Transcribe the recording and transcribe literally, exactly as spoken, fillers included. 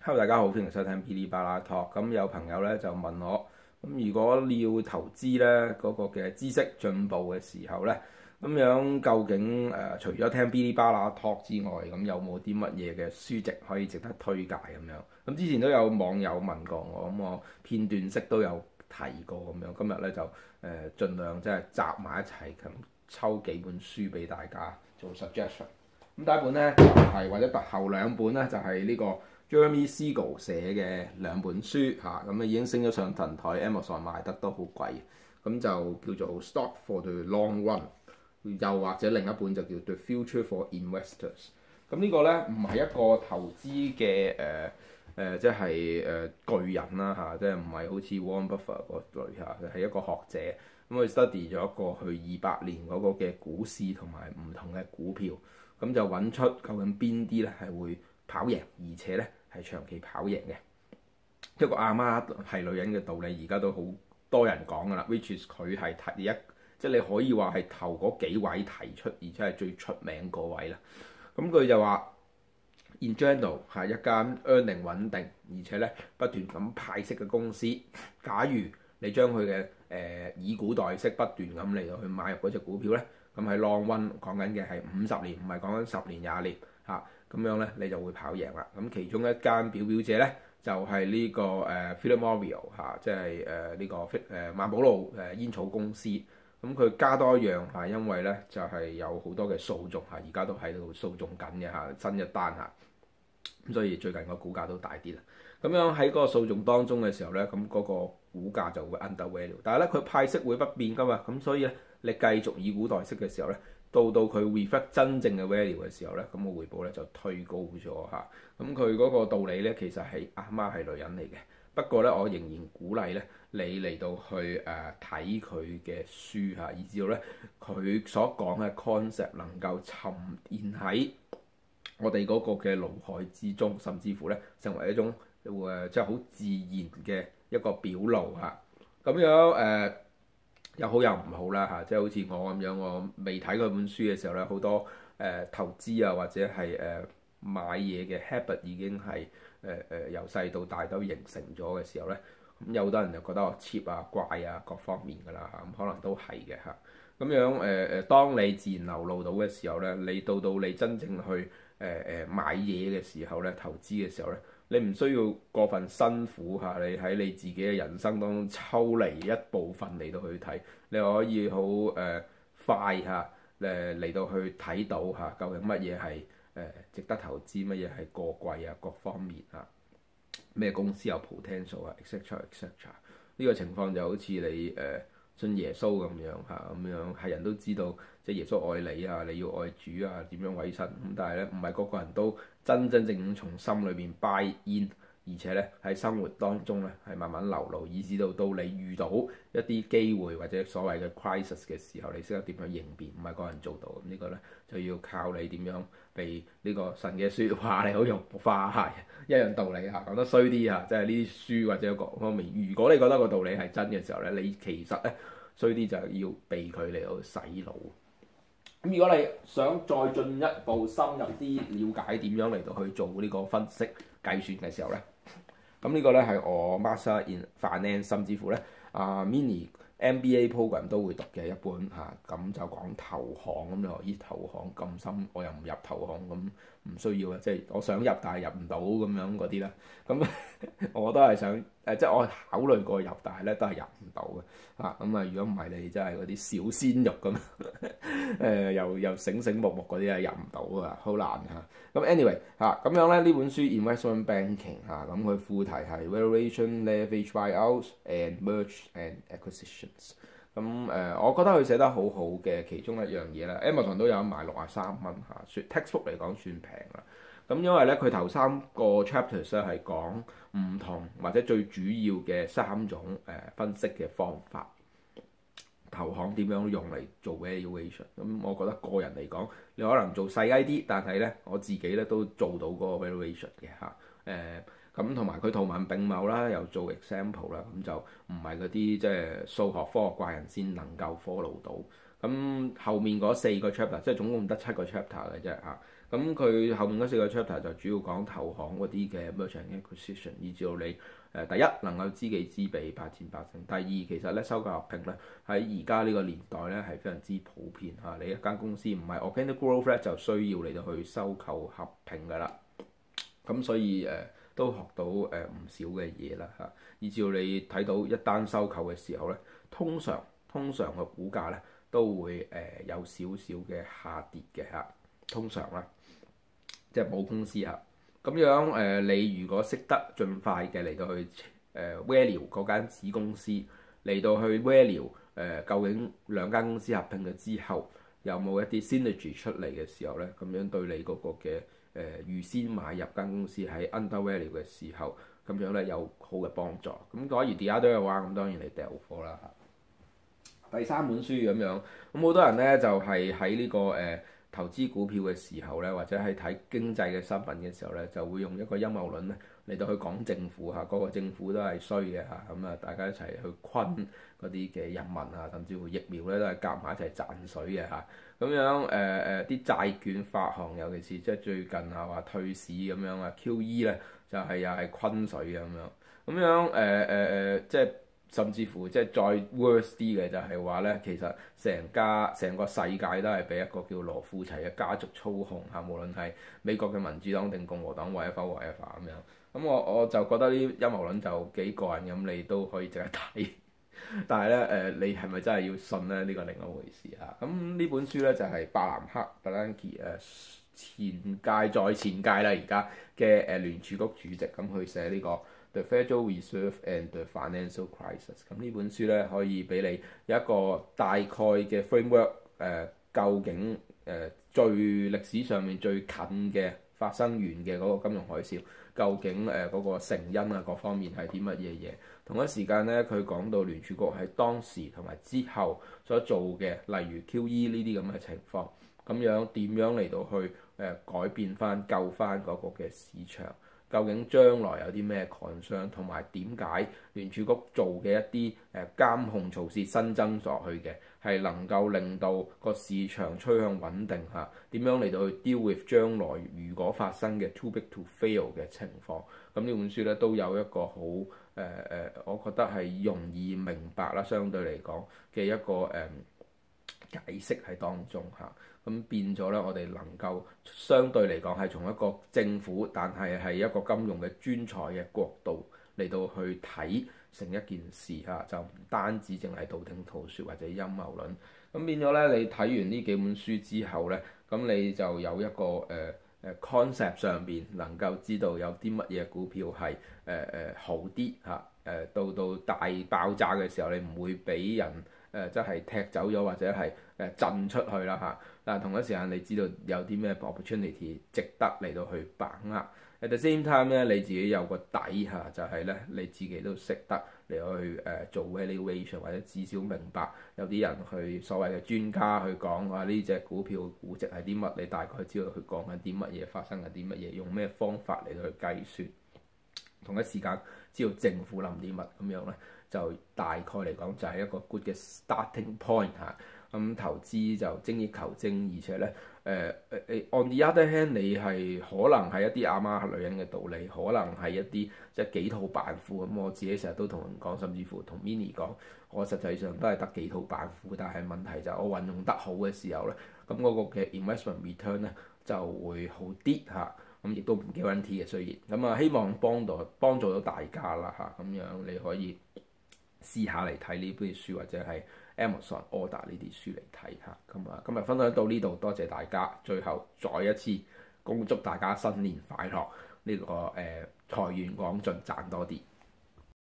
Hello，大家好，歡迎收聽噼哩啪啦 Talk。咁有朋友咧就問我，咁如果你要投資咧嗰個嘅知識進步嘅時候咧，咁樣究竟誒、呃、除咗聽噼哩啪啦 Talk 之外，咁有冇啲乜嘢嘅書籍可以值得推介咁樣？咁之前都有網友問過我，咁我片段式都有提過咁樣。今日咧就誒、呃、盡量即係集埋一齊咁抽幾本書俾大家做 suggestion。咁第一本咧就係、是、或者後兩本咧就係、是、呢、這個。Jeremy Siegel 寫嘅兩本書嚇，咁啊已經升咗上thần台 ，Amazon 賣得都好貴，咁就叫做 Stock for the Long Run，又或者另一本就叫 The Future for Investors。咁呢個咧唔係一個投資嘅誒誒，即係誒巨人啦嚇，即係唔係好似 Warren Buffett 嗰類嚇，係一個學者，咁佢 study 咗過去二百年嗰個嘅股市同埋唔同嘅股票，咁就揾出究竟邊啲咧係會跑贏，而且咧係長期跑贏嘅。一個阿媽係女人嘅道理，而家都好多人講㗎啦。which is 佢係提一，即係你可以話係頭嗰幾位提出，而且係最出名嗰位啦。咁佢就話 in general 係一間 earning 穩定，而且咧不斷咁派息嘅公司。假如你將佢嘅誒以股代息，不斷咁嚟到去買入嗰隻股票咧，咁喺 long run 講緊嘅係五十年，唔係講緊十年廿年嚇。咁樣咧，你就會跑贏啦。咁其中一間表表者咧，就係、是、呢、這個誒、呃、Philip Morris 嚇，即係誒呢個誒萬寶路誒煙草公司。咁佢加多一樣嚇，因為咧就係、是、有好多嘅訴訟嚇，而家都喺度訴訟緊嘅嚇，新一單嚇。咁所以最近個股價都大啲啦。咁樣喺嗰個訴訟當中嘅時候咧，咁嗰個股價就會 undervalue。但係咧，佢派息會不變㗎嘛。咁所以咧，你繼續以股代息嘅時候咧，到到佢 reflect 真正嘅 value 嘅時候咧，咁個回報咧就推高咗嚇。咁佢嗰個道理咧，其實係阿媽係女人嚟嘅。不過咧，我仍然鼓勵咧你嚟到去誒睇佢嘅書嚇，以至到咧佢所講嘅 concept 能夠沉澱喺我哋嗰個嘅腦海之中，甚至乎咧成為一種誒即係好自然嘅一個表露嚇。咁樣誒。呃有好有唔好啦嚇，即係好似我咁樣，我未睇嗰本書嘅時候咧，好多誒、呃、投資啊或者係誒、呃、買嘢嘅 habit 已經係誒誒由細到大都形成咗嘅時候咧，咁有好多人就覺得我 cheap 啊怪啊各方面㗎啦嚇，咁可能都係嘅嚇。咁樣誒誒、呃，當你自然流露到嘅時候咧，你到到你真正去誒誒、呃、買嘢嘅時候咧，投資嘅時候咧。你唔需要過分辛苦嚇，你喺你自己嘅人生當中抽離一部分嚟到去睇，你可以好誒、呃、快嚇誒嚟到去睇到嚇，究竟乜嘢係誒值得投資，乜嘢係過貴啊，各方面嚇，咩公司有 potential 啊，et cetera et cetera。呢個情況就好似你誒、呃、信耶穌咁樣嚇，咁樣係人都知道，即係耶穌愛你啊，你要愛主啊，點樣委身咁，但係咧唔係個個人都真真正正從心裏邊 buy in，而且咧喺生活當中咧係慢慢流露，以至到到你遇到一啲機會或者所謂嘅 crisis 嘅時候，你識得點樣應變，唔係個人做到。咁、這個、呢個咧就要靠你點樣被呢個神嘅説話你好融化，係一樣道理嚇。講得衰啲嚇，即係呢啲書或者各方面，如果你覺得個道理係真嘅時候咧，你其實咧衰啲就要避佢嚟到洗腦。咁如果你想再進一步深入啲了解點樣嚟到去做呢個分析計算嘅時候咧，咁呢個咧係我 Master in Finance，甚至乎咧啊 Mini M B A program 都會讀嘅一本嚇，咁、啊、就講投行咁你話咦投行咁深，我又唔入投行咁唔需要啊，即係我想入但係入唔到咁樣嗰啲啦，咁我都係想誒、呃，即係我考慮過入，但係咧都係入唔到嘅嚇，咁啊如果唔係你真係嗰啲小鮮肉咁，誒、呃、又又醒醒目目嗰啲係入唔到啊，好難嚇。咁 anyway 嚇咁樣咧呢本書 Investment Banking 嚇，咁佢副題係 Valuation Leverage Buyouts and Mergers and Acquisitions。咁誒、呃，我覺得佢寫得好好嘅其中一樣嘢啦 ，Amazon 都有得賣六十三蚊嚇，算 textbook 嚟講算平啦。咁因為咧佢頭三個 chapters 咧係講唔同或者最主要嘅三種誒、呃、分析嘅方法。投行點樣用嚟做 valuation？ 咁我覺得個人嚟講，你可能做細啲啲，但係咧我自己咧都做到嗰個 valuation 嘅嚇。誒咁同埋佢圖文並茂啦，又做 example 啦，咁就唔係嗰啲即係數學科學怪人先能夠 follow 到。咁後面嗰四個 chapter，即係總共得七個 chapter 嘅啫嚇。 咁佢後面嗰四個 chapter 就主要講投行嗰啲嘅 merchant acquisition，以至到你誒、呃、第一能夠知己知彼，百戰百勝。第二其實咧收購合併咧喺而家呢個年代咧係非常之普遍嚇。你一間公司唔係 organic growth 咧，就需要嚟到去收購合併㗎啦。咁所以誒、呃、都學到誒唔、呃、少嘅嘢啦嚇，以至到你睇到一單收購嘅時候咧，通常通常個股價咧都會誒、呃、有少少嘅下跌嘅嚇，通常啦，即係冇公司嚇。咁樣誒、呃，你如果識得盡快嘅嚟到去誒、呃、value 嗰間子公司，嚟到去 value 誒、呃、究竟兩間公司合併咗之後有冇一啲 synergy 出嚟嘅時候咧，咁樣對你嗰個嘅誒、呃、預先買入間公司喺 undervalue 嘅時候，咁樣咧有好嘅幫助。咁假如 the other 嘅話，咁當然你掉貨啦嚇。第三本書咁樣，咁好多人咧就係喺呢個誒、呃、投資股票嘅時候咧，或者係睇經濟嘅新聞嘅時候咧，就會用一個陰謀論咧嚟到去講政府嚇，嗰、那個政府都係衰嘅嚇，咁啊大家一齊去昆嗰啲嘅人民啊，甚至乎疫苗咧都係夾埋一齊賺水嘅嚇。咁樣誒誒啲債券發行，尤其是即係最近啊話退市咁樣啊 ，Q E 咧就係、是、又係昆水咁樣，咁樣誒誒誒即係。甚至乎即係再 worse 啲嘅就係話咧，其實成家成個世界都係俾一個叫羅富齊嘅家族操控嚇，無論係美國嘅民主黨定共和黨，whatever whatever咁樣。咁我我就覺得呢啲陰謀論就幾過癮，咁你都可以值得睇。但係咧誒，你係咪真係要信咧？呢、呢個另一回事嚇。咁呢本書咧就係伯南克 Bernanke 誒前屆再前屆啦，而家嘅誒聯儲局主席咁去寫呢、呢個。The Federal Reserve and the Financial Crisis。咁呢本書咧可以俾你有一個大概嘅 framework，誒、呃、究竟誒、呃、最歷史上面最近嘅發生完嘅嗰個金融海嘯，究竟誒嗰、呃那個成因啊各方面係啲乜嘢嘢？同一時間咧，佢講到聯儲局喺當時同埋之後所做嘅，例如 Q E 呢啲咁嘅情況，咁樣點樣嚟到去誒、呃、改變翻救翻嗰個嘅市場？究竟將來有啲咩 concern，同埋點解聯儲局做嘅一啲誒監控措施新增咗去嘅，係能夠令到個市場趨向穩定嚇？點樣嚟到去 deal with 將來如果發生嘅 too big to fail 嘅情況？咁呢本書咧都有一個好誒誒，我覺得係容易明白啦，相對嚟講嘅一個誒、呃、解釋喺當中嚇。咁變咗咧，我哋能夠相對嚟講係從一個政府，但係係一個金融嘅專才嘅角度嚟到去睇成一件事嚇，就唔單止淨係道聽途說或者陰謀論。咁變咗咧，你睇完呢幾本書之後咧，咁你就有一個誒誒、呃、concept 上邊能夠知道有啲乜嘢股票係誒誒好啲嚇，誒、呃、到到大爆炸嘅時候，你唔會俾人誒即係踢走咗或者係誒震出去啦嚇。但係同一時間，你知道有啲咩 opportunity 值得嚟到去把握。At the same time 咧，你自己有個底嚇，就係、是、咧你自己都識得嚟去誒、呃、做 valuation，或者至少明白有啲人去所謂嘅專家去講話呢隻股票估值係啲乜，你大概知道佢講緊啲乜嘢，發生緊啲乜嘢，用咩方法嚟到去計算。同一時間知道政府諗啲乜咁樣咧，就大概嚟講就係一個 good 嘅 starting point 嚇。咁、嗯、投資就精益求精，而且咧誒誒誒 on the other hand，你係可能係一啲阿媽女人嘅道理，可能係一啲即係幾套扮褲咁、嗯。我自己成日都同人講，甚至乎同 Minnie 講，我實際上都係得幾套扮褲，但係問題就係我運用得好嘅時候咧，咁、那、嗰個嘅 investment return 咧就會好啲嚇。咁亦都唔 guarantee 嘅，雖然咁啊，希望幫到幫助到大家啦嚇。咁樣你可以試下嚟睇呢本書，或者係 Amazon order 呢啲書嚟睇下。咁啊，今日分享到呢度，多謝大家。最後再一次恭祝大家新年快樂，呢、這個誒財源廣進，賺多啲。